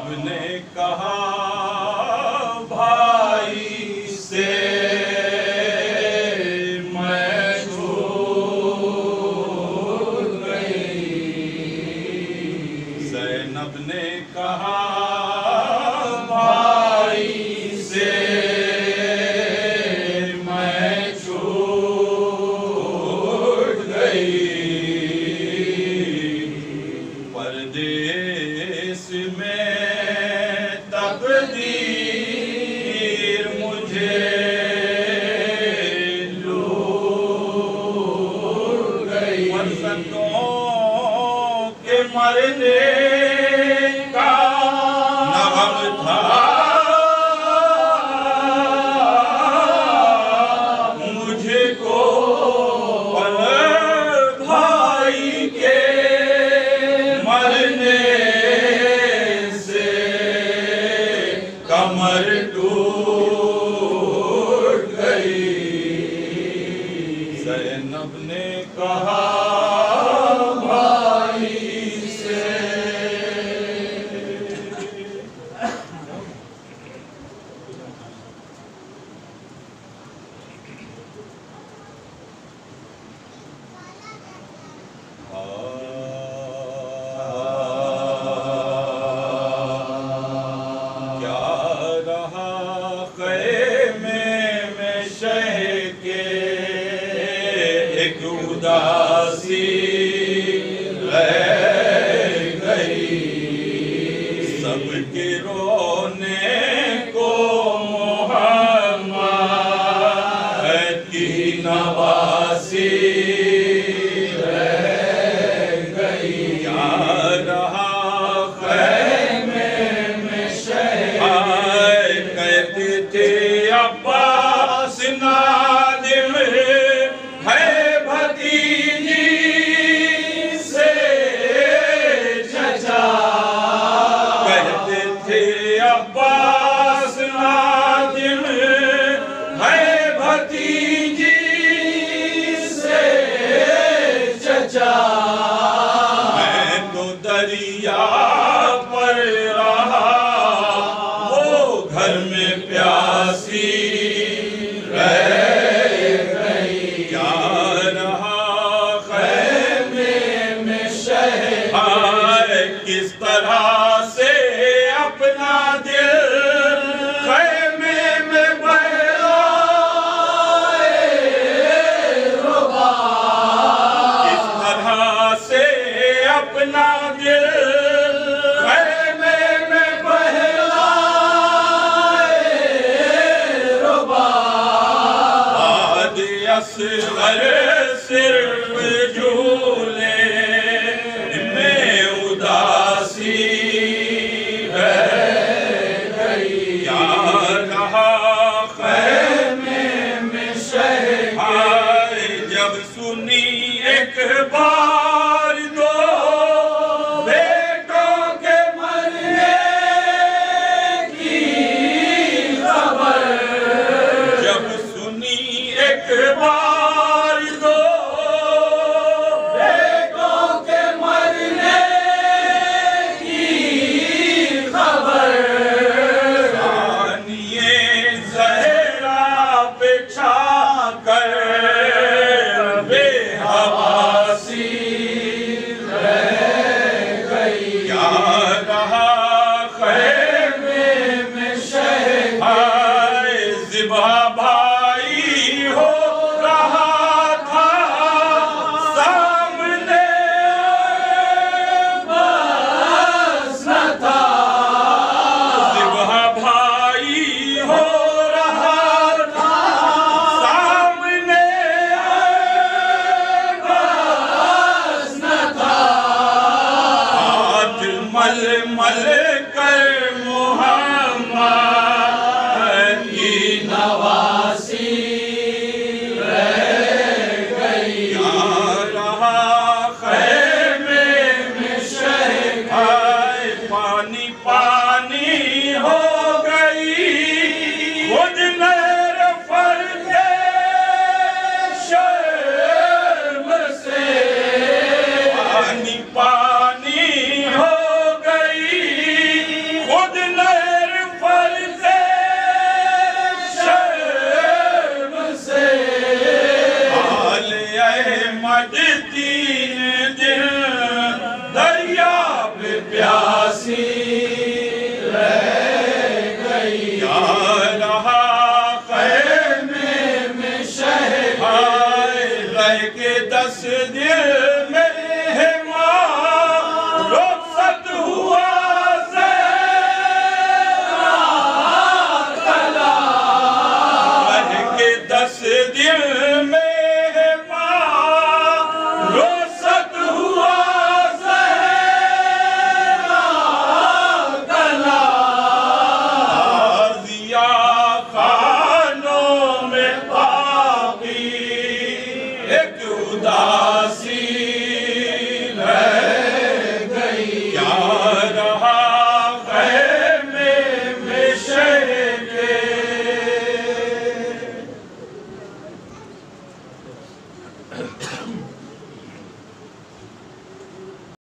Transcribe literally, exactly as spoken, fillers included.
ने कहा भाई से मैं छूट गई। ज़ैनब ने कहा भाई से मैं छूट गई। परदेस में तकदीर मुझे लूट गई। फरज़ंदों के मरने का न गम था मुझको, पर भाई के मरने से कमर टूट गई। ज़ैनब ने कहा भाई से। क्या रहा ख़ैमे में शह के एक उदासी रह गई। सबके रोने को मोहम्मद की नवासी अब्बास नादिम है भतीजी से चचा। कहते थे अब्बास नादिम है भतीजी से चचा। मैं तो दरिया पर रहा वो घर में प्यासी रह गई। क्या रहा ख़ैमे में शह, किस तरह से अपना दिल ख़ैमे में बहलाए रुबा। किस तरह से अपना दिल असगर सिर्फ झूले में उदासी रह गई। क्या रहा ख़ैमे में शह के जब सुनी एक बार दो बेटों के मरने की खबर। जब सुनी एक बार दो बेटों के मरने की खबर। सानिए ज़हरा पे छा कर बेहवासी रह गई। क्या रहा ख़ैमे में शह, ज़िबा भाई हो रहा था सामने बस न था। ज़िबा भाई हो रहा था सामने बस न था। हाथ मल मल कर मुहम्मद की नवासी रह गई। क्या रहा ख़ैमे में शह, पानी पानी हो गई खुद नहर फर्दे शर्म से। पानी पानी हो गई खुद है।